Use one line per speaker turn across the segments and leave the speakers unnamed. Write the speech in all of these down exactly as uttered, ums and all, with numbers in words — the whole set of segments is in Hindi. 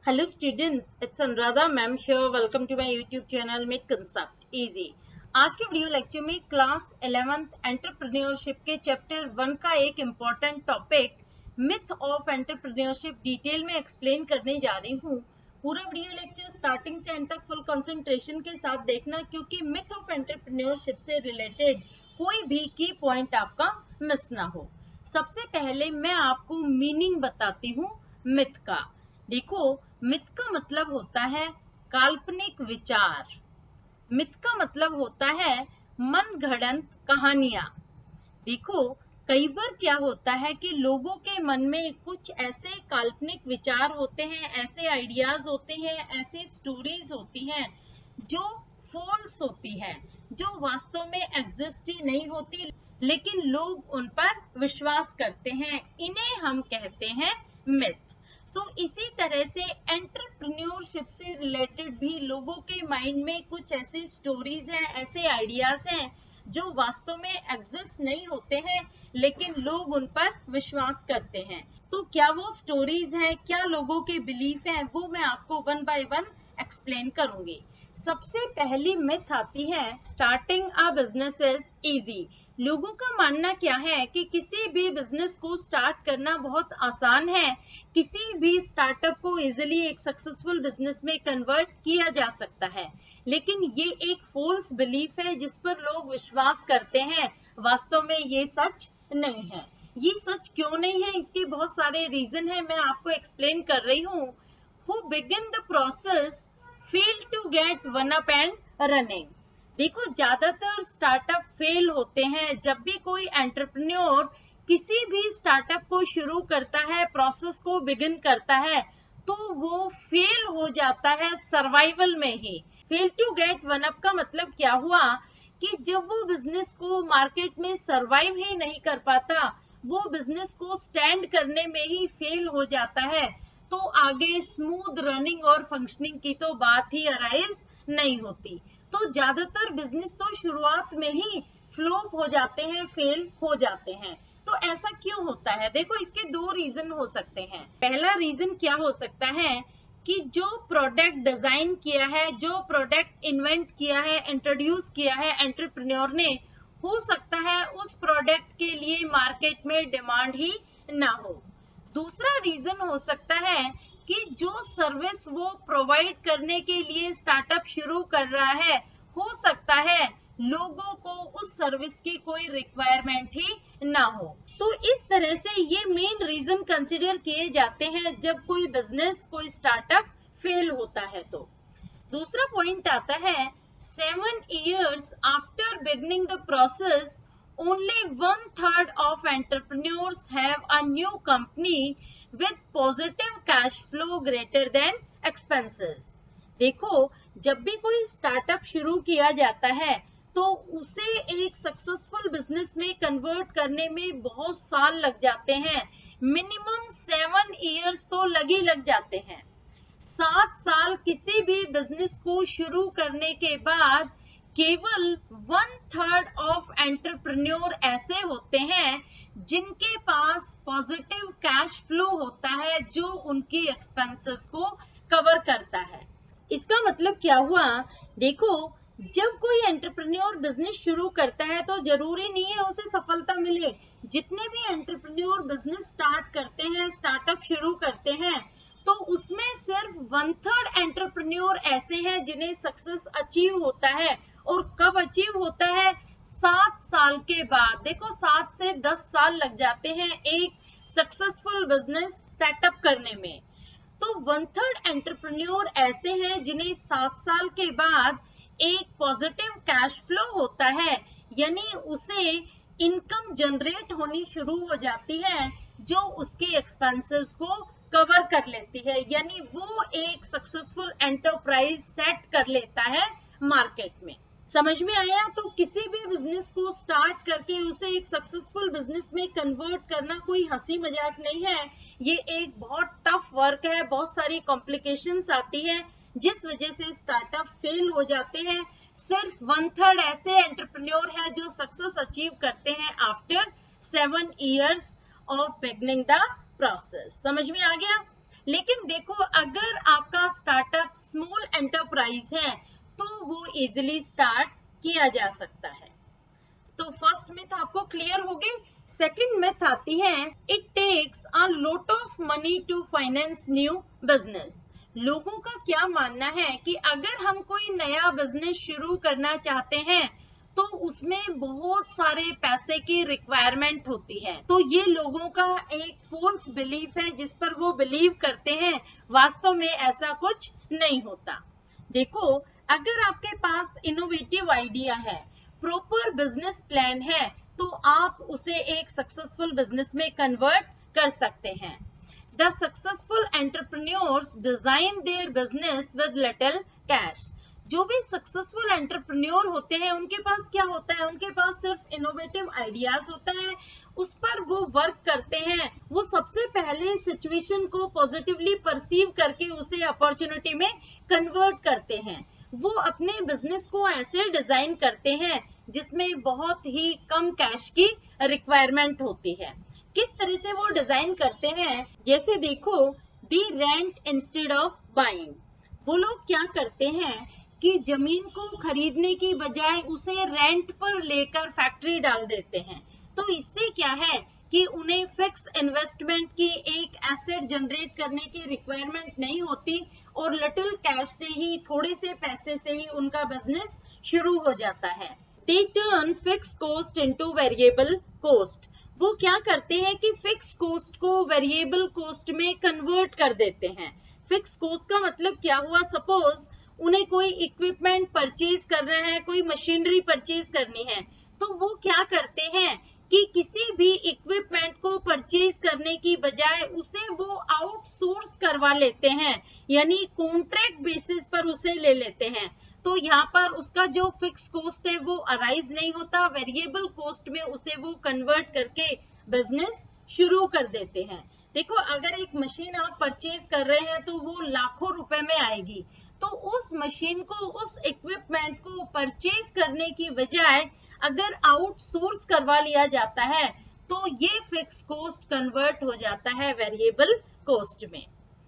Hello students, it's Anuradha ma'am here. Welcome to my YouTube channel Make Concept Easy. आज के वीडियो लेक्चर में क्लास इलेवेंथ एंटरप्रेन्योरशिप के चैप्टर वन का एक important topic myth of entrepreneurship detail में एक्सप्लेन करने जा रही हूँ। पूरा वीडियो लेक्चर स्टार्टिंग से एंड तक फुल कंसंट्रेशन के साथ देखना, क्योंकि मिथ ऑफ एंटरप्रेन्योरशिप से रिलेटेड कोई भी की पॉइंट आपका मिस ना हो। सबसे पहले मैं आपको मीनिंग बताती हूँ मिथ का। देखो, मिथ का मतलब होता है काल्पनिक विचार। मिथ का मतलब होता है मन गढ़ंत कहानियां। देखो, कई बार क्या होता है कि लोगों के मन में कुछ ऐसे काल्पनिक विचार होते हैं, ऐसे आइडियाज होते हैं, ऐसी स्टोरीज होती हैं जो फॉल्स होती है, जो वास्तव में एग्जिस्ट ही नहीं होती, लेकिन लोग उन पर विश्वास करते हैं। इन्हें हम कहते हैं मिथ। तो इसी तरह से एंटरप्रेन्योरशिप से रिलेटेड भी लोगों के माइंड में कुछ ऐसी स्टोरीज हैं, ऐसे आइडियाज हैं जो वास्तव में एग्जिस्ट नहीं होते हैं, लेकिन लोग उन पर विश्वास करते हैं। तो क्या वो स्टोरीज हैं, क्या लोगों के बिलीफ हैं, वो मैं आपको वन बाय वन एक्सप्लेन करूंगी। सबसे पहली मिथ आती है starting a business is easy. लोगों का मानना क्या है कि किसी भी बिजनेस को स्टार्ट करना बहुत आसान है, किसी भी स्टार्टअप को इजीली एक सक्सेसफुल बिजनेस में कन्वर्ट किया जा सकता है। लेकिन ये एक फॉल्स बिलीफ है जिस पर लोग विश्वास करते हैं। वास्तव में ये सच नहीं है। ये सच क्यों नहीं है, इसके बहुत सारे रीजन है, मैं आपको एक्सप्लेन कर रही हूँ। Who begin the process fail to get one up and running. देखो, ज्यादातर स्टार्टअप फेल होते हैं। जब भी कोई एंटरप्रेन्योर किसी भी स्टार्टअप को शुरू करता है, प्रोसेस को बिगिन करता है, तो वो फेल हो जाता है सर्वाइवल में ही। Fail to get one up का मतलब क्या हुआ कि जब वो बिजनेस को मार्केट में सर्वाइव ही नहीं कर पाता, वो बिजनेस को स्टैंड करने में ही फेल हो जाता है, तो आगे स्मूथ रनिंग और फंक्शनिंग की तो बात ही अराइज नहीं होती। तो ज्यादातर बिजनेस तो शुरुआत में ही फ्लॉप हो जाते हैं, फेल हो जाते हैं। तो ऐसा क्यों होता है? देखो, इसके दो रीजन हो सकते हैं। पहला रीजन क्या हो सकता है कि जो प्रोडक्ट डिजाइन किया है, जो प्रोडक्ट इन्वेंट किया है, इंट्रोड्यूस किया है एंटरप्रेन्योर ने, हो सकता है उस प्रोडक्ट के लिए मार्केट में डिमांड ही ना हो। दूसरा रीजन हो सकता है कि जो सर्विस वो प्रोवाइड करने के लिए स्टार्टअप शुरू कर रहा है, हो सकता है लोगों को उस सर्विस की कोई रिक्वायरमेंट ही ना हो। तो इस तरह से ये मेन रीजन कंसिडर किए जाते हैं जब कोई बिजनेस, कोई स्टार्टअप फेल होता है। तो दूसरा पॉइंट आता है seven years after beginning the process only one third of entrepreneurs have a new company with positive cash flow greater than expenses. देखो, जब भी कोई स्टार्टअप शुरू किया जाता है तो उसे एक सक्सेसफुल बिजनेस में कन्वर्ट करने में बहुत साल लग जाते हैं। मिनिमम सेवन इयर्स तो लग ही लग जाते हैं। सात साल किसी भी बिजनेस को शुरू करने के बाद केवल वन थर्ड ऑफ एंटरप्रेन्योर ऐसे होते हैं जिनके पास पॉजिटिव कैश फ्लो होता है, जो उनकी एक्सपेंसेस को कवर करता है। इसका मतलब क्या हुआ? देखो, जब कोई एंटरप्रेन्योर बिजनेस शुरू करता है तो जरूरी नहीं है उसे सफलता मिले। जितने भी एंटरप्रेन्योर बिजनेस स्टार्ट करते हैं, स्टार्टअप शुरू करते हैं, तो उसमें सिर्फ वन थर्ड एंटरप्रेन्योर ऐसे हैं जिन्हें सक्सेस अचीव होता है। और कब अचीव होता है? सात साल के बाद। देखो, सात से दस साल लग जाते हैं एक सक्सेसफुल बिजनेस सेटअप करने में। तो वन थर्ड एंटरप्रेन्योर ऐसे हैं जिन्हें सात साल के बाद एक पॉजिटिव कैश फ्लो होता है, यानी उसे इनकम जनरेट होनी शुरू हो जाती है जो उसके एक्सपेंसेस को कवर कर लेती है, यानी वो एक सक्सेसफुल एंटरप्राइज सेट कर लेता है मार्केट में। समझ में आया? तो किसी भी बिजनेस को स्टार्ट करके उसे एक सक्सेसफुल बिजनेस में कन्वर्ट करना कोई हंसी मजाक नहीं है। ये एक बहुत टफ वर्क है, बहुत सारी कॉम्प्लिकेशंस आती है जिस वजह से स्टार्टअप फेल हो जाते हैं। सिर्फ वन थर्ड ऐसे एंटरप्रेन्योर है जो सक्सेस अचीव करते हैं after seven years of beginning the process. समझ में आ गया? लेकिन देखो अगर आपका स्टार्टअप स्मॉल एंटरप्राइज है तो वो इजिली स्टार्ट किया जा सकता है। तो फर्स्ट मिथ आपको क्लियर हो गई। सेकंड मिथ आती है, it takes a lot of money to finance new business. लोगों का क्या मानना है कि अगर हम कोई नया बिजनेस शुरू करना चाहते हैं तो उसमें बहुत सारे पैसे की रिक्वायरमेंट होती है। तो ये लोगों का एक फॉल्स बिलीफ है जिस पर वो बिलीव करते हैं, वास्तव में ऐसा कुछ नहीं होता। देखो अगर आपके पास इनोवेटिव आइडिया है, प्रॉपर बिजनेस प्लान है, तो आप उसे एक सक्सेसफुल बिजनेस में कन्वर्ट कर सकते हैं। The successful entrepreneurs design their business with little cash. जो भी सक्सेसफुल एंटरप्रेन्योर होते हैं उनके पास क्या होता है, उनके पास सिर्फ इनोवेटिव आइडियाज होता है, उस पर वो वर्क करते हैं। वो सबसे पहले सिचुएशन को पॉजिटिवली परसीव करके उसे अपॉर्चुनिटी में कन्वर्ट करते हैं। वो अपने बिजनेस को ऐसे डिजाइन करते हैं जिसमें बहुत ही कम कैश की रिक्वायरमेंट होती है। किस तरह से वो डिजाइन करते हैं, जैसे देखो, they rent instead of buying. वो लोग क्या करते हैं कि जमीन को खरीदने की बजाय उसे रेंट पर लेकर फैक्ट्री डाल देते हैं। तो इससे क्या है कि उन्हें फिक्स इन्वेस्टमेंट की एक एसेट जनरेट करने की रिक्वायरमेंट नहीं होती और लिटिल कैश से ही, थोड़े से पैसे से ही उनका बिजनेस शुरू हो जाता है। They turn fix cost into variable cost. वो क्या करते हैं कि फिक्स कॉस्ट को वेरिएबल कॉस्ट में कन्वर्ट कर देते हैं। फिक्स कॉस्ट का मतलब क्या हुआ, सपोज उन्हें कोई इक्विपमेंट परचेज करना है, कोई मशीनरी परचेज करनी है, तो वो क्या करते हैं कि किसी भी इक्विपमेंट को परचेज करने की बजाय उसे वो आउटसोर्स करवा लेते हैं, यानी कॉन्ट्रैक्ट बेसिस पर उसे ले लेते हैं। तो यहाँ पर उसका जो फिक्स कॉस्ट है वो अराइज नहीं होता, वेरिएबल कॉस्ट में उसे वो कन्वर्ट करके बिजनेस शुरू कर देते हैं। देखो अगर एक मशीन आप परचेज कर रहे हैं तो वो लाखों रुपए में आएगी, तो उस मशीन को, उस इक्विपमेंट को परचेज करने की बजाय अगर आउटसोर्स करवा लिया जाता है तो ये फिक्स कॉस्ट कन्वर्ट हो जाता है वेरिएबल कॉस्ट में।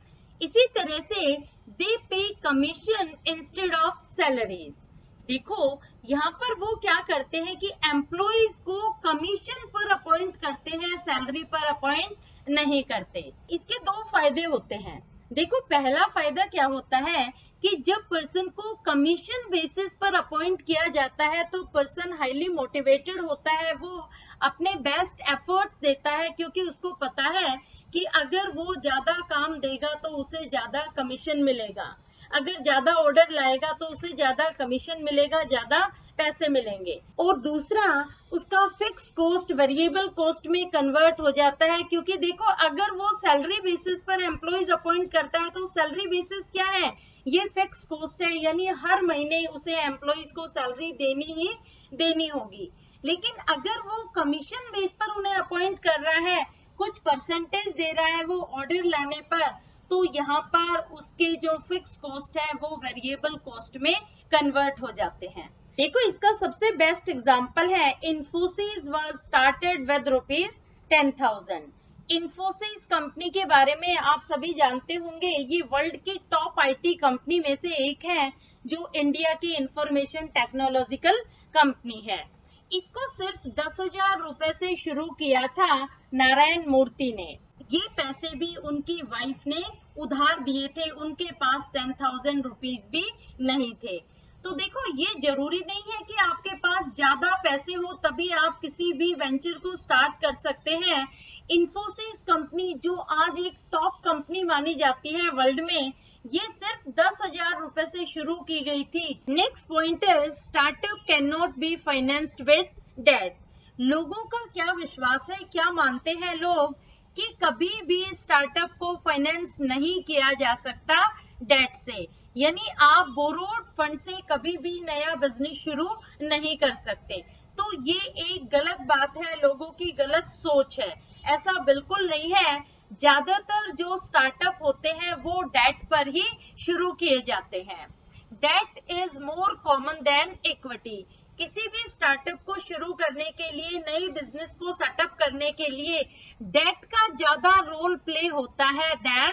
इसी तरह से दे पे कमीशन इंस्टेड ऑफ सैलरीज। देखो यहाँ पर वो क्या करते हैं कि एम्प्लॉइज को कमीशन पर अपॉइंट करते हैं, सैलरी पर अपॉइंट नहीं करते। इसके दो फायदे होते हैं। देखो पहला फायदा क्या होता है कि जब पर्सन को कमीशन बेसिस पर अपॉइंट किया जाता है तो पर्सन हाईली मोटिवेटेड होता है, वो अपने बेस्ट एफर्ट्स देता है, क्योंकि उसको पता है कि अगर वो ज्यादा काम देगा तो उसे ज्यादा कमीशन मिलेगा, अगर ज्यादा ऑर्डर लाएगा तो उसे ज्यादा कमीशन मिलेगा, ज्यादा पैसे मिलेंगे। और दूसरा, उसका फिक्स कॉस्ट वेरिएबल कॉस्ट में कन्वर्ट हो जाता है, क्योंकि देखो अगर वो सैलरी बेसिस पर एम्प्लॉइज अपॉइंट करता है तो सैलरी बेसिस क्या है, ये फिक्स कॉस्ट है, यानी हर महीने उसे एम्प्लॉइज को सैलरी देनी ही देनी होगी। लेकिन अगर वो कमीशन बेस पर उन्हें अपॉइंट कर रहा है, कुछ परसेंटेज दे रहा है वो ऑर्डर लाने पर, तो यहाँ पर उसके जो फिक्स कॉस्ट है वो वेरिएबल कॉस्ट में कन्वर्ट हो जाते हैं। देखो इसका सबसे बेस्ट एग्जांपल है, Infosys was started with rupees ten thousand. Infosys company के बारे में आप सभी जानते होंगे, ये वर्ल्ड की टॉप आईटी कंपनी में से एक है जो इंडिया की इंफॉर्मेशन टेक्नोलॉजिकल कंपनी है। इसको सिर्फ दस हजार रुपए से शुरू किया था नारायण मूर्ति ने। ये पैसे भी उनकी वाइफ ने उधार दिए थे, उनके पास टेन थाउजेंड रुपीज भी नहीं थे। तो देखो ये जरूरी नहीं है कि आपके पास ज्यादा पैसे हो तभी आप किसी भी वेंचर को स्टार्ट कर सकते हैं। इन्फोसिस कंपनी जो आज एक टॉप कंपनी मानी जाती है वर्ल्ड में, ये सिर्फ दस हजार रुपए से शुरू की गई थी। नेक्स्ट पॉइंट है, startup can not be financed with debt. लोगों का क्या विश्वास है, क्या मानते हैं लोग कि कभी भी स्टार्टअप को फाइनेंस नहीं किया जा सकता डेट से, यानी आप बोरोड फंड से कभी भी नया बिजनेस शुरू नहीं कर सकते। तो ये एक गलत बात है, लोगों की गलत सोच है, ऐसा बिल्कुल नहीं है। ज्यादातर जो स्टार्टअप होते हैं वो डेट पर ही शुरू किए जाते हैं। Debt is more common than equity. किसी भी स्टार्टअप को शुरू करने के लिए, नई बिजनेस को सेटअप करने के लिए डेट का ज्यादा रोल प्ले होता है than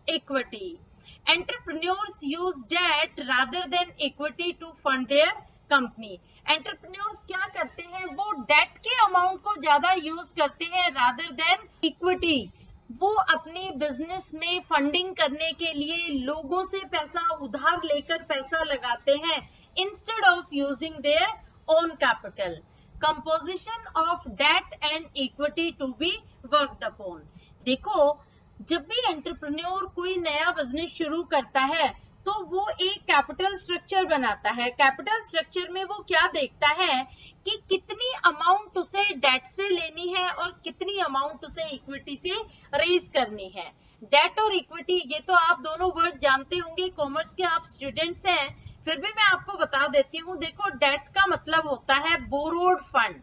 equity. Entrepreneurs use debt rather than equity to fund their company. Entrepreneurs क्या करते हैं, वो डेट के अमाउंट को ज्यादा यूज करते हैं rather than equity. वो अपने बिजनेस में फंडिंग करने के लिए लोगों से पैसा उधार लेकर पैसा लगाते हैं instead of using their own capital. Composition of debt and equity to be worked upon. देखो, जब भी एंटरप्रेन्योर कोई नया बिजनेस शुरू करता है तो वो एक कैपिटल स्ट्रक्चर बनाता है. कैपिटल स्ट्रक्चर में वो क्या देखता है कि कितनी अमाउंट उसे डेट से लेनी है और कितनी अमाउंट उसे इक्विटी से रेज करनी है. डेट और इक्विटी, ये तो आप दोनों वर्ड जानते होंगे, कॉमर्स के आप स्टूडेंट्स हैं, फिर भी मैं आपको बता देती हूँ. देखो, डेट का मतलब होता है बोरोड फंड.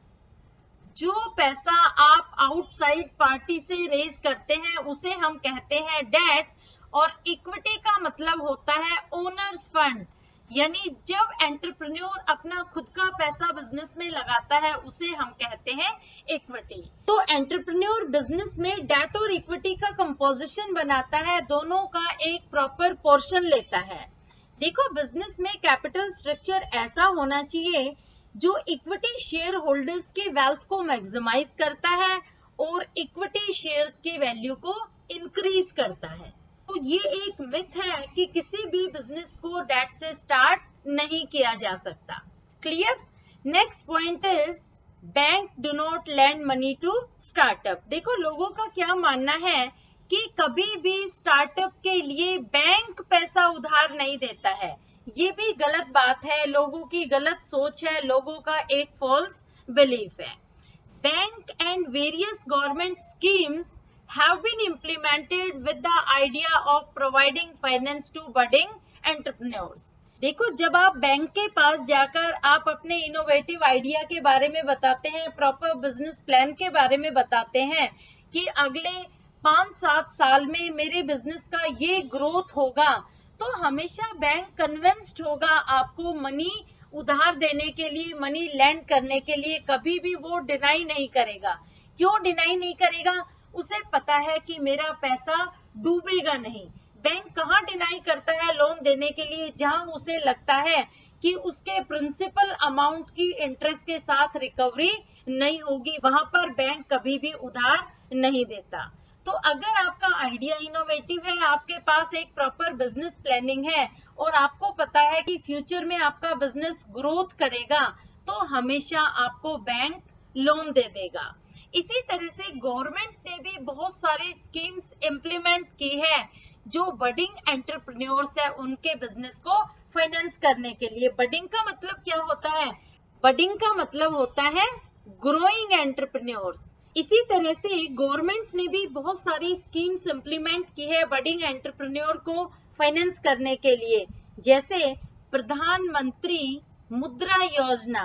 जो पैसा आप आउटसाइड पार्टी से रेज करते हैं उसे हम कहते हैं डेट. और इक्विटी का मतलब होता है ओनर्स फंड, यानी जब एंटरप्रेन्योर अपना खुद का पैसा बिजनेस में लगाता है उसे हम कहते हैं इक्विटी. तो एंटरप्रेन्योर बिजनेस में डेट और इक्विटी का कंपोजिशन बनाता है, दोनों का एक प्रॉपर पोर्शन लेता है. देखो, बिजनेस में कैपिटल स्ट्रक्चर ऐसा होना चाहिए जो इक्विटी शेयर होल्डर्स की वेल्थ को मैक्सिमाइज करता है और इक्विटी शेयर्स की वैल्यू को इंक्रीज करता है. तो ये एक मिथ है कि किसी भी बिजनेस को डेट से स्टार्ट नहीं किया जा सकता. Clear? Next point is bank do not lend money to startup. देखो, लोगों का क्या मानना है कि कभी भी स्टार्टअप के लिए बैंक पैसा उधार नहीं देता है. ये भी गलत बात है, लोगों की गलत सोच है, लोगों का एक फॉल्स बिलीफ है. Bank and various government schemes have been implemented with the idea of providing finance to budding entrepreneurs. देखो, जब आप बैंक के पास जाकर आप अपने इनोवेटिव आइडिया के बारे में बताते हैं, प्रॉपर बिजनेस प्लान के बारे में बताते हैं कि अगले पांच सात साल में मेरे बिजनेस का ये ग्रोथ होगा, तो हमेशा बैंक कन्विंस्ड होगा आपको मनी उधार देने के लिए, मनी लैंड करने के लिए. कभी भी वो डिनाई नहीं करेगा. क्यों डिनाई नहीं करेगा? उसे पता है कि मेरा पैसा डूबेगा नहीं. बैंक कहाँ डिनाई करता है लोन देने के लिए? जहां उसे लगता है कि उसके प्रिंसिपल अमाउंट की इंटरेस्ट के साथ रिकवरी नहीं होगी, वहां पर बैंक कभी भी उधार नहीं देता. तो अगर आपका आइडिया इनोवेटिव है, आपके पास एक प्रॉपर बिजनेस प्लानिंग है और आपको पता है कि फ्यूचर में आपका बिजनेस ग्रोथ करेगा, तो हमेशा आपको बैंक लोन दे देगा. इसी तरह से गवर्नमेंट ने भी बहुत सारी स्कीम्स इम्प्लीमेंट की है जो बडिंग एंटरप्रेन्योर्स है उनके बिजनेस को फाइनेंस करने के लिए. बडिंग का मतलब क्या होता है? बडिंग का मतलब होता है ग्रोइंग एंटरप्रेन्योर्स. इसी तरह से गवर्नमेंट ने भी बहुत सारी स्कीम्स इम्प्लीमेंट की है बडिंग एंटरप्रेन्योर को फाइनेंस करने के लिए, जैसे प्रधानमंत्री मुद्रा योजना,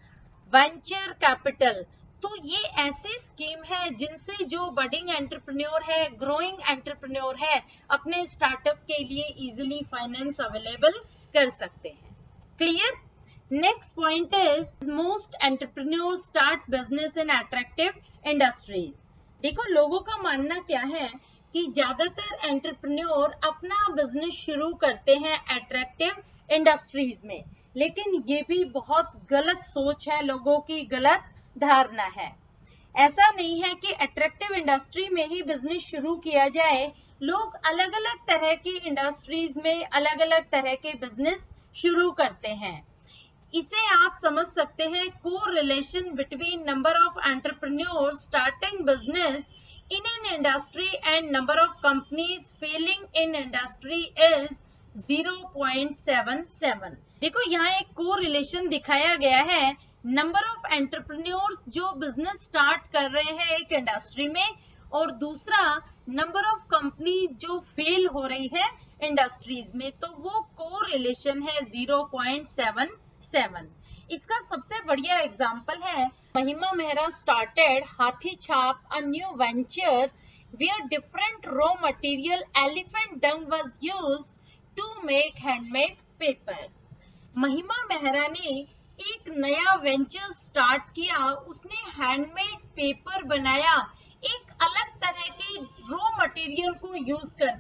वेंचर कैपिटल. तो ये ऐसी स्कीम है जिनसे जो बडिंग एंटरप्रेन्योर है, ग्रोइंग एंटरप्रेन्योर है, अपने स्टार्टअप के लिए इजीली फाइनेंस अवेलेबल कर सकते हैं. Clear? Next point is most entrepreneurs start business in attractive industries. देखो, लोगों का मानना क्या है कि ज्यादातर एंटरप्रेन्योर अपना बिजनेस शुरू करते हैं अट्रैक्टिव इंडस्ट्रीज में, लेकिन ये भी बहुत गलत सोच है, लोगों की गलत धारणा है. ऐसा नहीं है कि अट्रैक्टिव इंडस्ट्री में ही बिजनेस शुरू किया जाए. लोग अलग अलग तरह की इंडस्ट्रीज में अलग अलग तरह के बिजनेस शुरू करते हैं. इसे आप समझ सकते हैं correlation between number of entrepreneurs starting business in an industry and number of companies failing in industry is zero point seven seven. देखो, यहाँ एक को रिलेशन दिखाया गया है. नंबर ऑफ एंटरप्रेन्योर्स जो बिजनेस स्टार्ट कर रहे हैं एक इंडस्ट्री में, और दूसरा नंबर ऑफ कंपनी जो फेल हो रही है इंडस्ट्रीज में, तो वो को रिलेशन है ज़ीरो पॉइंट सेवन सेवन. इसका सबसे बढ़िया एग्जांपल है महिमा Mehra started Haathi Chhaap a new venture where different raw material elephant dung was used to make handmade paper. Mahima Mehra ने एक नया वेंचर स्टार्ट किया. उसने हैंडमेड पेपर बनाया एक अलग तरह के रॉ मटेरियल को यूज करके,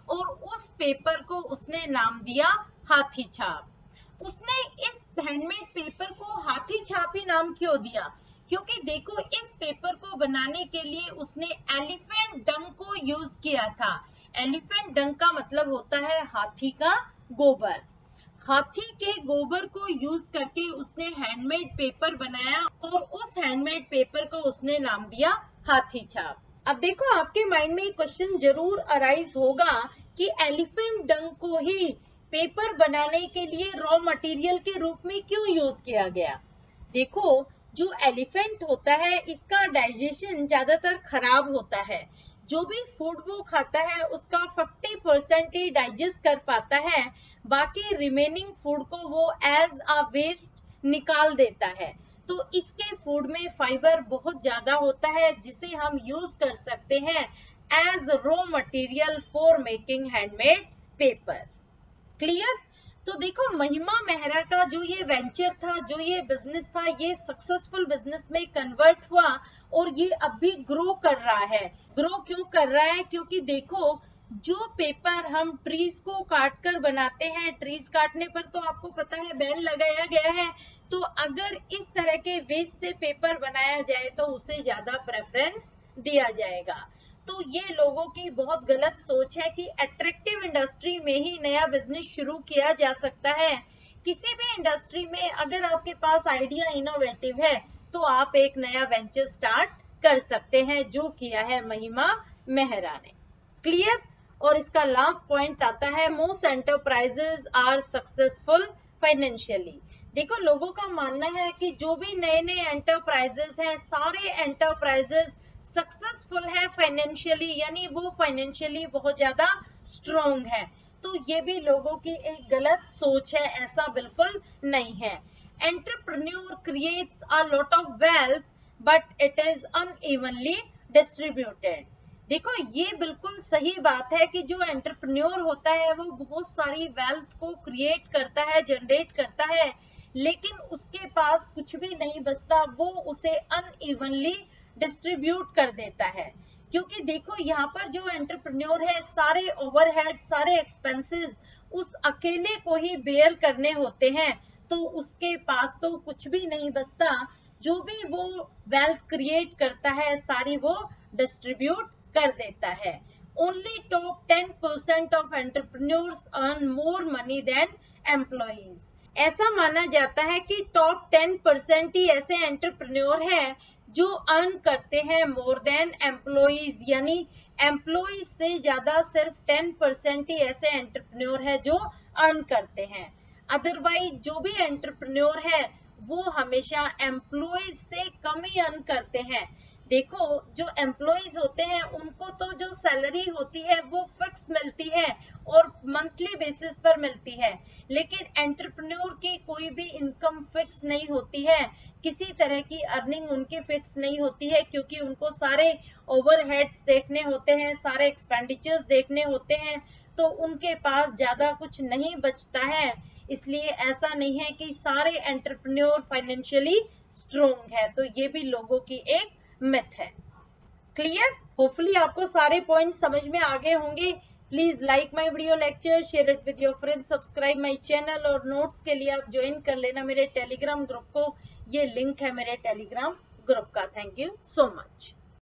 और उस पेपर को उसने नाम दिया हाथी छाप। उसने इस हैंडमेड पेपर को हाथी छाप ही नाम क्यों दिया? क्योंकि देखो इस पेपर को बनाने के लिए उसने एलिफेंट डंग को यूज किया था। एलिफेंट डंग का मतलब होता है हाथी का गोबर। हाथी के गोबर को यूज करके उसने हैंडमेड पेपर बनाया और उस हैंडमेड पेपर को उसने नाम दिया हाथी छाप। अब देखो आपके माइंड में क्वेश्चन जरूर अराइज होगा कि एलिफेंट डंग को ही पेपर बनाने के लिए रॉ मटेरियल के रूप में क्यों यूज किया गया? देखो जो एलिफेंट होता है इसका डाइजेशन ज्यादातर खराब होता है। जो भी फूड वो खाता है उसका पचास परसेंट ही डाइजेस्ट कर पाता है, बाकी रिमेनिंग फूड को वो एज अ वेस्ट निकाल देता है। तो इसके फूड में फाइबर बहुत ज्यादा होता है जिसे हम यूज कर सकते हैं as raw material for making handmade paper. Clear? तो देखो महिमा मेहरा का जो ये वेंचर था, जो ये बिजनेस था, ये सक्सेसफुल बिजनेस में कन्वर्ट हुआ और ये अब भी ग्रो कर रहा है। ग्रो क्यों कर रहा है? क्योंकि देखो जो पेपर हम ट्रीज को काट कर बनाते हैं, ट्रीज काटने पर तो आपको पता है बैन लगाया गया है, तो अगर इस तरह के वेस्ट से पेपर बनाया जाए तो उसे ज्यादा प्रेफरेंस दिया जाएगा। तो ये लोगों की बहुत गलत सोच है कि अट्रैक्टिव इंडस्ट्री में ही नया बिजनेस शुरू किया जा सकता है। किसी भी इंडस्ट्री में अगर आपके पास आइडिया इनोवेटिव है तो आप एक नया वेंचर स्टार्ट कर सकते हैं, जो किया है महिमा मेहरा ने। क्लियर? और इसका लास्ट पॉइंट आता है most enterprises are successful financially. देखो लोगों का मानना है कि जो भी नए नए एंटरप्राइजेस हैं सारे एंटरप्राइजेस सक्सेसफुल है फाइनेंशियली, यानी वो फाइनेंशियली बहुत ज्यादा स्ट्रॉन्ग है। तो ये भी लोगों की एक गलत सोच है, ऐसा बिल्कुल नहीं है। Entrepreneur creates a lot of wealth but it is unevenly distributed. देखो ये बिल्कुल सही बात है कि जो एंटरप्रेन्योर होता है वो बहुत सारी वेल्थ को क्रिएट करता है, जनरेट करता है, लेकिन उसके पास कुछ भी नहीं बचता, वो उसे अनइवनली डिस्ट्रीब्यूट कर देता है। क्योंकि देखो यहाँ पर जो एंटरप्रेन्योर है सारे ओवरहेड, सारे एक्सपेंसेस उस अकेले को ही बेयर करने होते हैं, तो उसके पास तो कुछ भी नहीं बचता। जो भी वो वेल्थ क्रिएट करता है सारी वो डिस्ट्रीब्यूट कर देता है। Only top ten percent of entrepreneurs earn more money than employees. ऐसा माना जाता है कि टॉप टेन परसेंट ही ऐसे एंटरप्रेन्योर हैं जो अर्न करते हैं मोर देन एम्प्लॉइज, यानी एम्प्लॉइज से ज्यादा सिर्फ टेन परसेंट ही ऐसे एंटरप्रेन्योर है जो अर्न करते हैं। अदरवाइज जो भी एंटरप्रेन्योर है वो हमेशा एम्प्लॉइज से कम ही अर्न करते हैं। देखो जो एम्प्लॉइज होते हैं उनको तो जो सैलरी होती है वो फिक्स मिलती है और मंथली बेसिस पर मिलती है, लेकिन एंटरप्रेन्योर की कोई भी इनकम फिक्स नहीं होती है, किसी तरह की अर्निंग उनकी फिक्स नहीं होती है, क्योंकि उनको सारे ओवरहेड्स देखने होते हैं, सारे एक्सपेंडिचर्स देखने होते हैं, तो उनके पास ज्यादा कुछ नहीं बचता है। इसलिए ऐसा नहीं है कि सारे एंटरप्रेन्योर फाइनेंशियली स्ट्रॉन्ग है, तो ये भी लोगों की एक मिथ है। क्लियर? होपफुली आपको सारे पॉइंट्स समझ में आ गए होंगे। Please like my video lecture, share it with your friends, subscribe my channel और नोट्स के लिए आप ज्वाइन कर लेना मेरे टेलीग्राम ग्रुप को। ये लिंक है मेरे टेलीग्राम ग्रुप का। Thank you so much.